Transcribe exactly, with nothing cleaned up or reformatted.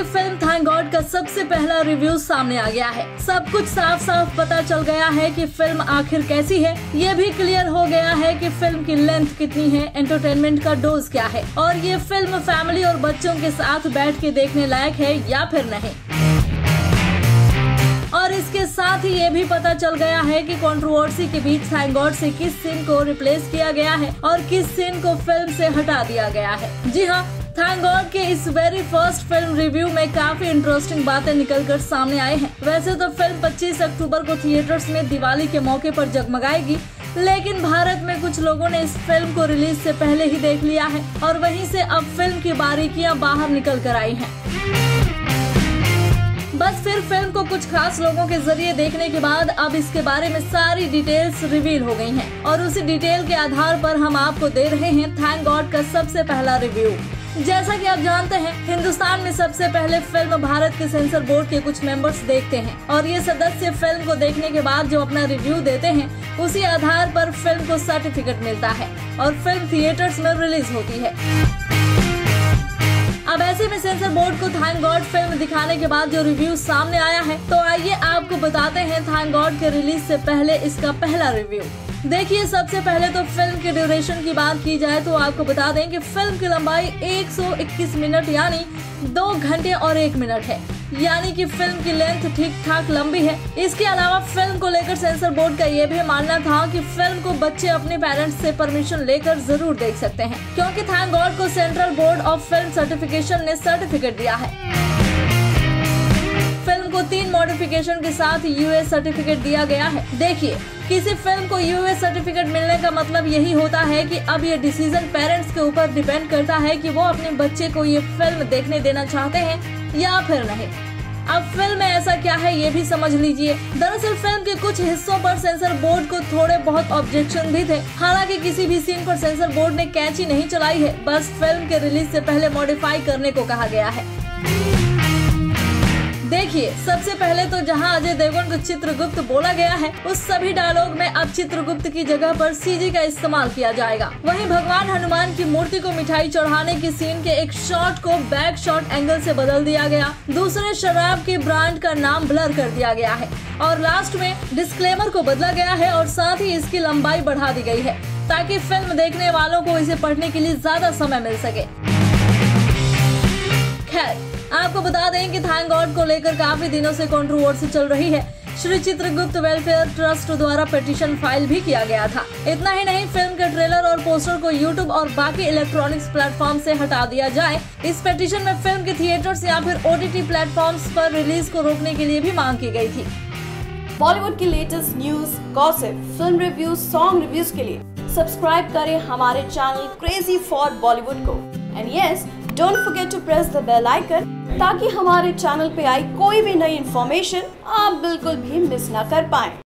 की film thank God का सबसे पहला रिव्यू सामने आ गया है। सब कुछ साफ साफ पता चल गया है कि फिल्म आखिर कैसी है। ये भी क्लियर हो गया है कि फिल्म की लेंथ कितनी है, एंटरटेनमेंट का डोज क्या है और ये फिल्म फैमिली और बच्चों के साथ बैठ के देखने लायक है या फिर नहीं। और इसके साथ ही ये भी पता चल गया है कि कंट्रोवर्सी के बीच थैंक गॉड से किस सीन को रिप्लेस किया गया है और किस सीन को फिल्म से हटा दिया गया है। जी हाँ, थैंक गॉड के इस वेरी फर्स्ट फिल्म रिव्यू में काफी इंटरेस्टिंग बातें निकलकर सामने आए हैं। वैसे तो फिल्म पच्चीस अक्टूबर को थिएटर्स में दिवाली के मौके पर जगमगाएगी, लेकिन भारत में कुछ लोगों ने इस फिल्म को रिलीज से पहले ही देख लिया है और वहीं से अब फिल्म की बारीकियां बाहर निकल कर आई हैं। बस फिर फिल्म को कुछ खास लोगों के जरिए देखने के बाद अब इसके बारे में सारी डिटेल्स रिवील हो गई हैं और उसी डिटेल के आधार पर हम आपको दे रहे हैं थैंक गॉड का सबसे पहला रिव्यू। जैसा कि आप जानते हैं, हिंदुस्तान में सबसे पहले फिल्म भारत के सेंसर बोर्ड के कुछ मेंबर्स देखते हैं और ये सदस्य फिल्म को देखने के बाद जो अपना रिव्यू देते हैं उसी आधार पर फिल्म को सर्टिफिकेट मिलता है और फिल्म थिएटर्स में रिलीज होती है। अब ऐसे में सेंसर बोर्ड को थैंक गॉड फिल्म दिखाने के बाद जो रिव्यू सामने आया है, तो आइए आपको बताते हैं थैंक गॉड के रिलीज से पहले इसका पहला रिव्यू। देखिए, सबसे पहले तो फिल्म के ड्यूरेशन की बात की जाए तो आपको बता दें कि फिल्म की लंबाई एक सौ इक्कीस मिनट यानी दो घंटे और एक मिनट है, यानी कि फिल्म की लेंथ ठीक ठाक लंबी है। इसके अलावा फिल्म को लेकर सेंसर बोर्ड का ये भी मानना था कि फिल्म को बच्चे अपने पेरेंट्स से परमिशन लेकर जरूर देख सकते हैं, क्योंकि थैंक गॉड को central board of film certification ने सर्टिफिकेट दिया है। फिल्म को तीन मॉडिफिकेशन के साथ यूएस सर्टिफिकेट दिया गया है। देखिए, किसी फिल्म को यूएस सर्टिफिकेट मिलने का मतलब यही होता है कि अब ये डिसीजन पेरेंट्स के ऊपर डिपेंड करता है कि वो अपने बच्चे को ये फिल्म देखने देना चाहते हैं या फिर नहीं। अब फिल्म में ऐसा क्या है ये भी समझ लीजिए। दरअसल फिल्म के कुछ हिस्सों पर सेंसर बोर्ड को थोड़े बहुत ऑब्जेक्शन भी थे। हालांकि किसी भी सीन पर सेंसर बोर्ड ने कैंची नहीं चलाई है, बस फिल्म के रिलीज से पहले मॉडिफाई करने को कहा गया है। देखिए, सबसे पहले तो जहां अजय देवगन को चित्रगुप्त बोला गया है, उस सभी डायलॉग में अब चित्रगुप्त की जगह पर सीजी का इस्तेमाल किया जाएगा। वहीं भगवान हनुमान की मूर्ति को मिठाई चढ़ाने की सीन के एक शॉट को बैक शॉट एंगल से बदल दिया गया। दूसरे शराब के ब्रांड का नाम ब्लर कर दिया गया है और लास्ट में डिस्क्लेमर को बदला गया है और साथ ही इसकी लंबाई बढ़ा दी गई है ताकि फिल्म देखने वालों को इसे पढ़ने के लिए ज्यादा समय मिल सके। खैर, आपको बता दें कि थैंक गॉड को लेकर काफी दिनों से कंट्रोवर्सी चल रही है। श्री चित्रगुप्त वेलफेयर ट्रस्ट द्वारा पिटीशन फाइल भी किया गया था। इतना ही नहीं, फिल्म के ट्रेलर और पोस्टर को यूट्यूब और बाकी इलेक्ट्रॉनिक्स प्लेटफॉर्म से हटा दिया जाए। इस पिटीशन में फिल्म के थिएटर्स या फिर ओटीटी प्लेटफॉर्म्स पर रिलीज को रोकने के लिए भी मांग की गई थी। बॉलीवुड की latest news, gossip, film reviews, song reviews के लिए सब्सक्राइब करें हमारे चैनल क्रेजी फॉर बॉलीवुड को। And yes, don't forget to press the bell icon ताकि हमारे चैनल पे आई कोई भी नई इन्फॉर्मेशन आप बिल्कुल भी मिस ना कर पाएं।